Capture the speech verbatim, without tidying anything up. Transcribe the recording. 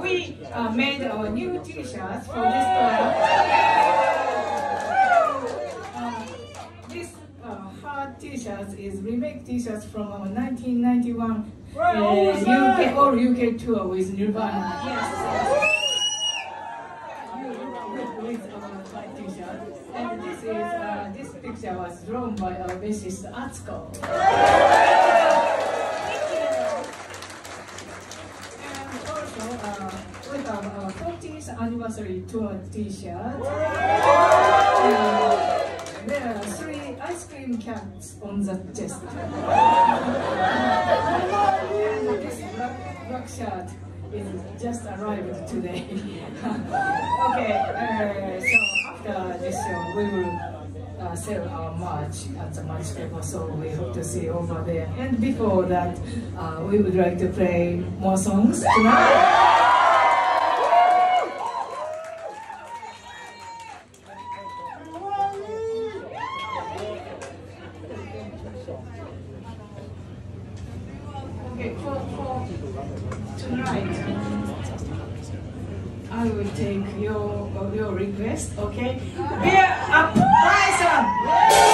we uh, made our new T-shirts for this time. Uh, this uh, hard T-shirts is remake T-shirts from our nineteen ninety-one uh, U K or U K tour with Nirvana. Yes. With our white T-shirt, and this is uh, this picture was drawn by our bassist Atsuko. And also, uh, we have our fortieth anniversary tour T-shirt. Uh, there are three ice cream cats on the chest. And this black, black shirt is just arrived today. Okay, uh, so after this show, we will uh, sell our merch at the merch table, so we hope to see you over there. And before that, uh, we would like to play more songs tonight. Okay, for, for tonight, I will take your your request. Okay, beer up, Bryson.